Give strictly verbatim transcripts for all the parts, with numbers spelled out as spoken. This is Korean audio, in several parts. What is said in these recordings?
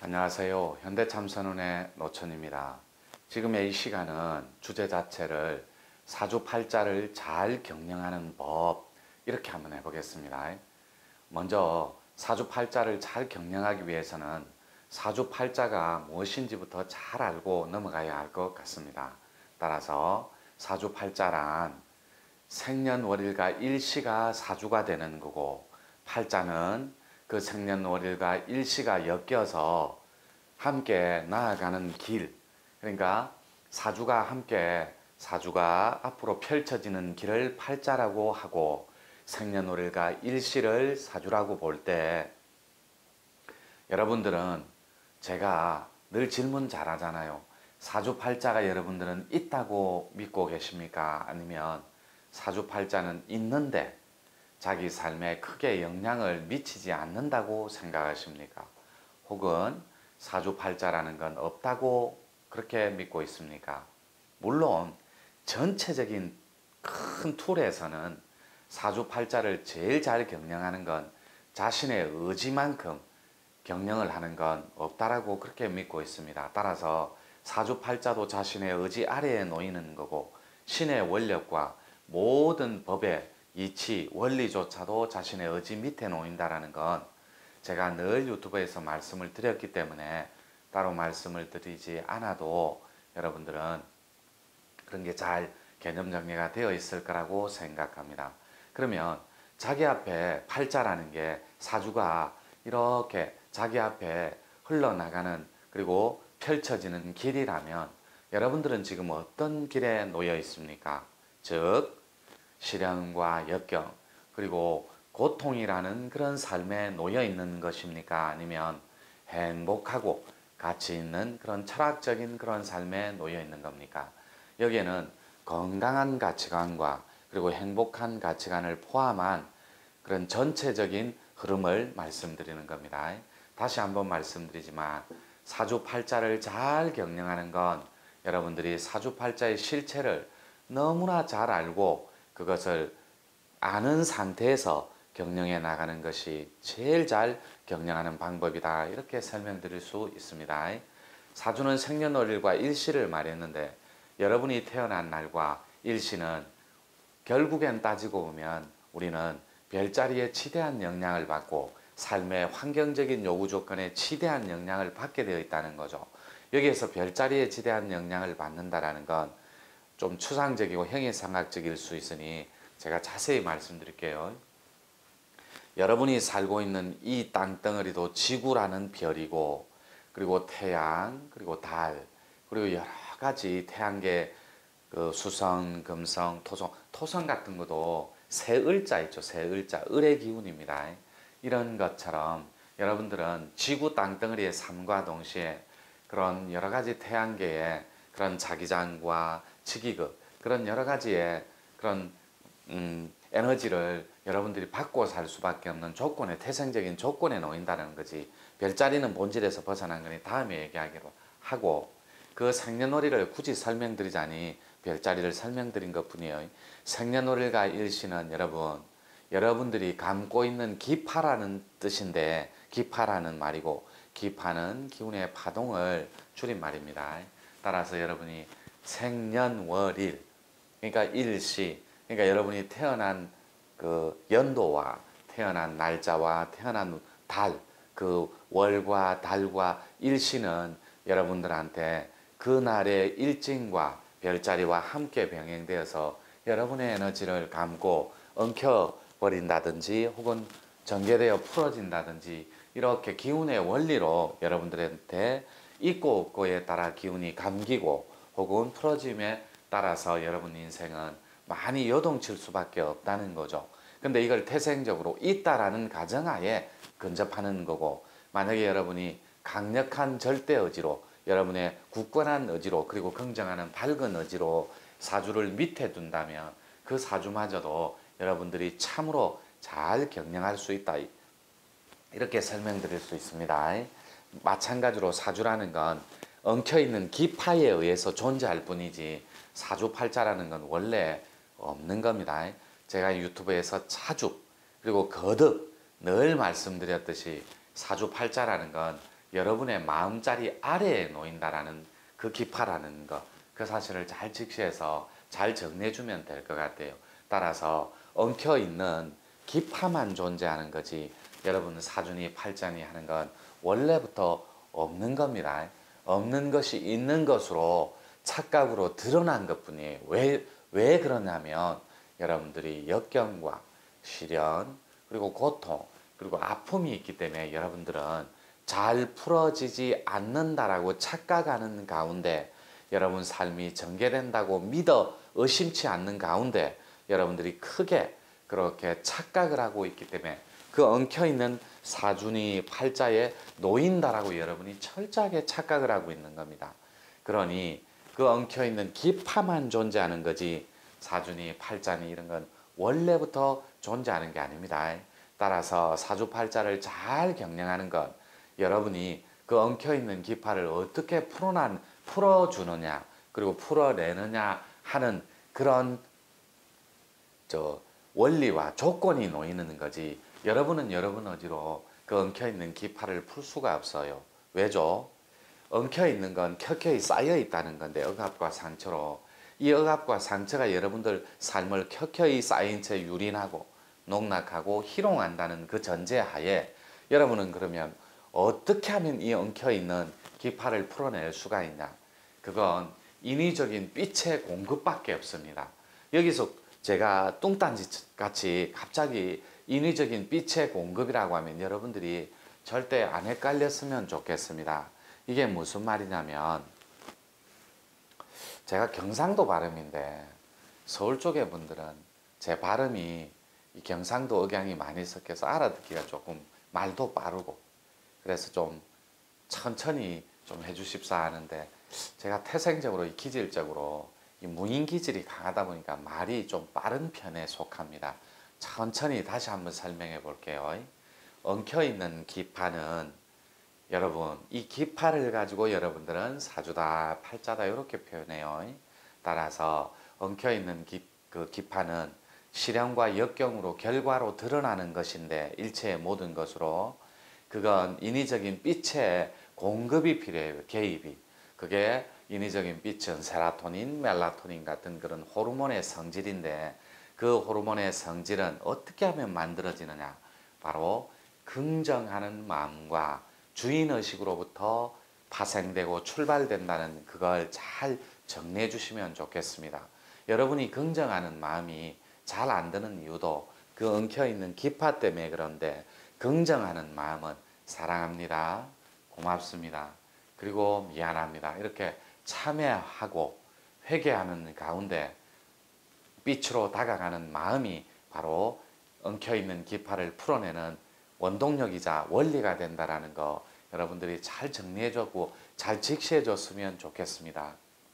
안녕하세요. 현대참선운의 노천입니다. 지금의 이 시간은 주제 자체를 사주팔자를 잘 경영하는 법, 이렇게 한번 해보겠습니다. 먼저 사주팔자를 잘 경영하기 위해서는 사주팔자가 무엇인지부터 잘 알고 넘어가야 할 것 같습니다. 따라서 사주팔자란 생년월일과 일시가 사주가 되는 거고, 팔자는 그 생년월일과 일시가 엮여서 함께 나아가는 길, 그러니까 사주가 함께 사주가 앞으로 펼쳐지는 길을 팔자라고 하고, 생년월일과 일시를 사주라고 볼 때, 여러분들은 제가 늘 질문 잘 하잖아요. 사주팔자가 여러분들은 있다고 믿고 계십니까? 아니면 사주팔자는 있는데 자기 삶에 크게 영향을 미치지 않는다고 생각하십니까? 혹은 사주팔자라는 건 없다고 그렇게 믿고 있습니까? 물론 전체적인 큰 틀에서는 사주팔자를 제일 잘 경영하는 건 자신의 의지만큼 경영을 하는 건 없다라고 그렇게 믿고 있습니다. 따라서 사주팔자도 자신의 의지 아래에 놓이는 거고, 신의 원력과 모든 법의 이치, 원리조차도 자신의 의지 밑에 놓인다라는 건 제가 늘 유튜브에서 말씀을 드렸기 때문에 따로 말씀을 드리지 않아도 여러분들은 그런 게 잘 개념 정리가 되어 있을 거라고 생각합니다. 그러면 자기 앞에 팔자라는 게 사주가 이렇게 자기 앞에 흘러나가는, 그리고 펼쳐지는 길이라면 여러분들은 지금 어떤 길에 놓여 있습니까? 즉 실현과 역경, 그리고 고통이라는 그런 삶에 놓여 있는 것입니까? 아니면 행복하고 가치 있는 그런 철학적인 그런 삶에 놓여 있는 겁니까? 여기에는 건강한 가치관과 그리고 행복한 가치관을 포함한 그런 전체적인 흐름을 말씀드리는 겁니다. 다시 한번 말씀드리지만 사주팔자를 잘 경영하는 건 여러분들이 사주팔자의 실체를 너무나 잘 알고 그것을 아는 상태에서 경영해 나가는 것이 제일 잘 경영하는 방법이다, 이렇게 설명드릴 수 있습니다. 사주는 생년월일과 일시를 말했는데, 여러분이 태어난 날과 일시는 결국엔 따지고 보면 우리는 별자리에 치대한 영향을 받고 삶의 환경적인 요구 조건에 치대한 영향을 받게 되어 있다는 거죠. 여기에서 별자리에 치대한 영향을 받는다라는 건 좀 추상적이고 형이상학적일 수 있으니 제가 자세히 말씀드릴게요. 여러분이 살고 있는 이 땅덩어리도 지구라는 별이고, 그리고 태양, 그리고 달, 그리고 여러 가지 태양계, 그 수성, 금성, 토성, 토성 같은 것도 새을자 있죠. 새을자, 을의 기운입니다. 이런 것처럼 여러분들은 지구 땅덩어리의 삶과 동시에 그런 여러 가지 태양계의 그런 자기장과 직위극, 그런 여러 가지의 그런 음, 에너지를 여러분들이 받고 살 수밖에 없는 조건에, 태생적인 조건에 놓인다는 거지. 별자리는 본질에서 벗어난 거니 다음에 얘기하기로 하고, 그 생년월일을 굳이 설명드리자니 별자리를 설명드린 것 뿐이에요. 생년월일과 일시는 여러분, 여러분들이 감고 있는 기파라는 뜻인데, 기파라는 말이고, 기파는 기운의 파동을 줄인 말입니다. 따라서 여러분이 생년월일, 그러니까 일시, 그러니까 여러분이 태어난 그 연도와 태어난 날짜와 태어난 달, 그 월과 달과 일시는 여러분들한테 그날의 일진과 별자리와 함께 병행되어서 여러분의 에너지를 감고 엉켜버린다든지 혹은 전개되어 풀어진다든지, 이렇게 기운의 원리로 여러분들한테 있고 없고에 따라 기운이 감기고 혹은 풀어짐에 따라서 여러분 인생은 많이 요동칠 수밖에 없다는 거죠. 근데 이걸 태생적으로 있다라는 가정하에 근접하는 거고, 만약에 여러분이 강력한 절대 의지로, 여러분의 굳건한 의지로, 그리고 긍정하는 밝은 의지로 사주를 밑에 둔다면 그 사주마저도 여러분들이 참으로 잘 경영할 수 있다, 이렇게 설명드릴 수 있습니다. 마찬가지로 사주라는 건 엉켜있는 기파에 의해서 존재할 뿐이지 사주팔자라는 건 원래 없는 겁니다. 제가 유튜브에서 자주 그리고 거듭 늘 말씀드렸듯이 사주팔자라는 건 여러분의 마음자리 아래에 놓인다라는 그 기파라는 거, 그 사실을 잘 직시해서 잘 정리해주면 될 것 같아요. 따라서 엉켜있는 기파만 존재하는 거지 여러분 사주니 팔자니 하는 건 원래부터 없는 겁니다. 없는 것이 있는 것으로 착각으로 드러난 것뿐이에요. 왜, 왜 그러냐면 여러분들이 역경과 시련 그리고 고통 그리고 아픔이 있기 때문에 여러분들은 잘 풀어지지 않는다라고 착각하는 가운데 여러분 삶이 전개된다고 믿어 의심치 않는 가운데 여러분들이 크게 그렇게 착각을 하고 있기 때문에 그 엉켜있는 사주니 팔자에 놓인다라고 여러분이 철저하게 착각을 하고 있는 겁니다. 그러니 그 엉켜있는 기파만 존재하는 거지 사주니 팔자니 이런 건 원래부터 존재하는 게 아닙니다. 따라서 사주팔자를 잘 경영하는 것, 여러분이 그 엉켜있는 기파를 어떻게 풀어난, 풀어주느냐 그리고 풀어내느냐 하는 그런 저 원리와 조건이 놓이는 거지 여러분은 여러분 어지로 그 엉켜있는 기파를 풀 수가 없어요. 왜죠? 엉켜있는 건 켜켜이 쌓여 있다는 건데 억압과 상처로 이 억압과 상처가 여러분들 삶을 켜켜이 쌓인 채 유린하고 농락하고 희롱한다는 그 전제하에 여러분은 그러면 어떻게 하면 이 엉켜있는 기파를 풀어낼 수가 있냐? 그건 인위적인 빛의 공급밖에 없습니다. 여기서 제가 뚱딴지같이 갑자기 인위적인 빛의 공급이라고 하면 여러분들이 절대 안 헷갈렸으면 좋겠습니다. 이게 무슨 말이냐면 제가 경상도 발음인데 서울 쪽의 분들은 제 발음이 이 경상도 억양이 많이 섞여서 알아듣기가 조금 말도 빠르고 그래서 좀 천천히 좀 해주십사 하는데 제가 태생적으로 이 기질적으로 이 무인 기질이 강하다 보니까 말이 좀 빠른 편에 속합니다. 천천히 다시 한번 설명해 볼게요. 엉켜있는 기파는 여러분 이 기파를 가지고 여러분들은 사주다 팔자다 이렇게 표현해요. 따라서 엉켜있는 기, 그 기파는 시련과 역경으로 결과로 드러나는 것인데 일체의 모든 것으로 그건 인위적인 빛의 공급이 필요해요. 개입이. 그게 인위적인 빛은 세라토닌, 멜라토닌 같은 그런 호르몬의 성질인데 그 호르몬의 성질은 어떻게 하면 만들어지느냐? 바로 긍정하는 마음과 주인의식으로부터 파생되고 출발된다는 그걸 잘 정리해 주시면 좋겠습니다. 여러분이 긍정하는 마음이 잘 안 드는 이유도 그 엉켜있는 기파 때문에 그런데 긍정하는 마음은 사랑합니다. 고맙습니다. 그리고 미안합니다. 이렇게 참회하고 회개하는 가운데 빛으로 다가가는 마음이 바로 엉켜있는 기파를 풀어내는 원동력이자 원리가 된다는 거 여러분들이 잘 정리해주고 잘 직시해줬으면 좋겠습니다.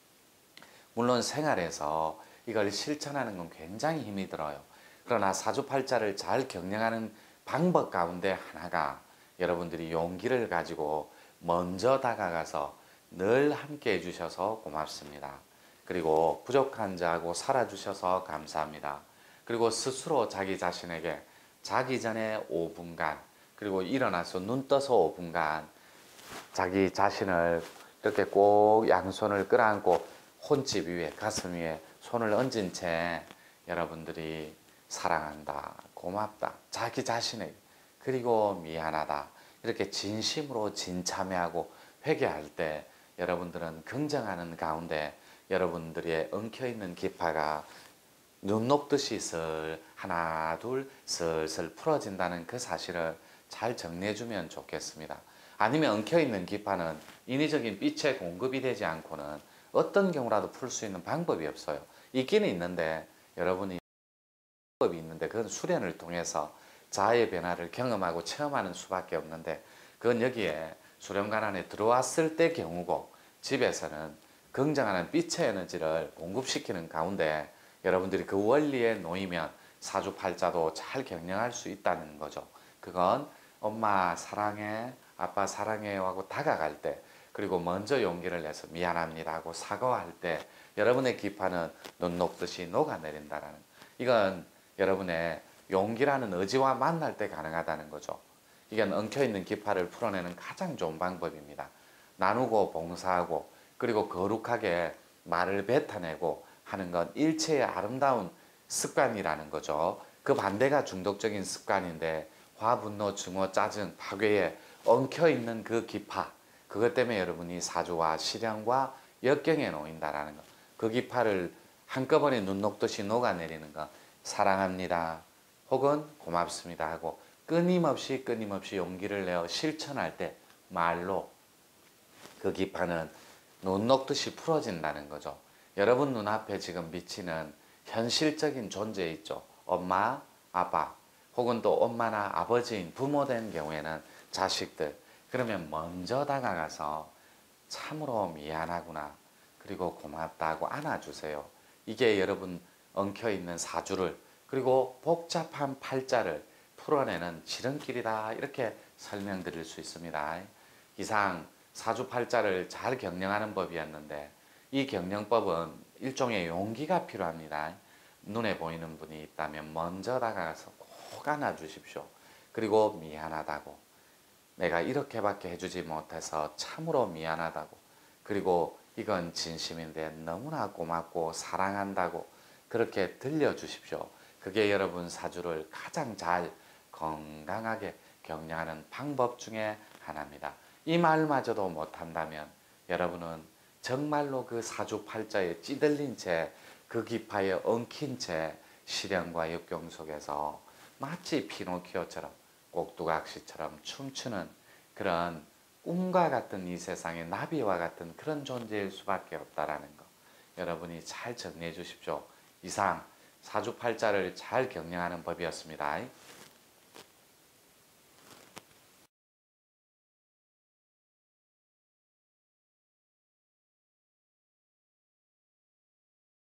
물론 생활에서 이걸 실천하는 건 굉장히 힘이 들어요. 그러나 사주팔자를 잘 경영하는 방법 가운데 하나가 여러분들이 용기를 가지고 먼저 다가가서 늘 함께 해주셔서 고맙습니다. 그리고 부족한 자하고 살아주셔서 감사합니다. 그리고 스스로 자기 자신에게 자기 전에 오 분간 그리고 일어나서 눈 떠서 오 분간 자기 자신을 이렇게 꼭 양손을 끌어안고 혼집 위에 가슴 위에 손을 얹은 채 여러분들이 사랑한다, 고맙다, 자기 자신에게 그리고 미안하다 이렇게 진심으로 진참회하고 회개할 때 여러분들은 긍정하는 가운데 여러분들의 엉켜있는 기파가 눈 녹듯이 슬 하나 둘 슬슬 풀어진다는 그 사실을 잘 정리해주면 좋겠습니다. 아니면 엉켜있는 기파는 인위적인 빛의 공급이 되지 않고는 어떤 경우라도 풀 수 있는 방법이 없어요. 있기는 있는데 여러분이 방법이 있는데 그건 수련을 통해서 자아의 변화를 경험하고 체험하는 수밖에 없는데 그건 여기에 수련관 안에 들어왔을 때 경우고 집에서는 긍정하는 빛의 에너지를 공급시키는 가운데 여러분들이 그 원리에 놓이면 사주팔자도 잘 경영할 수 있다는 거죠. 그건 엄마 사랑해, 아빠 사랑해요 하고 다가갈 때 그리고 먼저 용기를 내서 미안합니다 하고 사과할 때 여러분의 기파는 눈 녹듯이 녹아내린다는 이건 여러분의 용기라는 의지와 만날 때 가능하다는 거죠. 이건 엉켜있는 기파를 풀어내는 가장 좋은 방법입니다. 나누고 봉사하고 그리고 거룩하게 말을 뱉어내고 하는 건 일체의 아름다운 습관이라는 거죠. 그 반대가 중독적인 습관인데 화, 분노, 증오, 짜증, 파괴에 엉켜있는 그 기파, 그것 때문에 여러분이 사조와 실현과 역경에 놓인다라는 거. 그 기파를 한꺼번에 눈 녹듯이 녹아내리는 거. 사랑합니다. 혹은 고맙습니다 하고 끊임없이 끊임없이 용기를 내어 실천할 때 말로 그 기파는 눈 녹듯이 풀어진다는 거죠. 여러분 눈앞에 지금 비치는 현실적인 존재 있죠. 엄마, 아빠 혹은 또 엄마나 아버지인 부모된 경우에는 자식들. 그러면 먼저 다가가서 참으로 미안하구나 그리고 고맙다고 안아주세요. 이게 여러분 엉켜있는 사주를 그리고 복잡한 팔자를 풀어내는 지름길이다 이렇게 설명드릴 수 있습니다. 이상 사주팔자를 잘 경영하는 법이었는데 이 경영법은 일종의 용기가 필요합니다. 눈에 보이는 분이 있다면 먼저 다가가서 꼭 안아주십시오. 그리고 미안하다고, 내가 이렇게밖에 해주지 못해서 참으로 미안하다고, 그리고 이건 진심인데 너무나 고맙고 사랑한다고 그렇게 들려주십시오. 그게 여러분 사주를 가장 잘 건강하게 경영하는 방법 중에 하나입니다. 이 말마저도 못한다면 여러분은 정말로 그 사주팔자에 찌들린 채 그 기파에 엉킨 채 시련과 역경 속에서 마치 피노키오처럼 꼭두각시처럼 춤추는 그런 꿈과 같은 이 세상의 나비와 같은 그런 존재일 수밖에 없다라는 거 여러분이 잘 정리해 주십시오. 이상 사주팔자를 잘 경영하는 법이었습니다.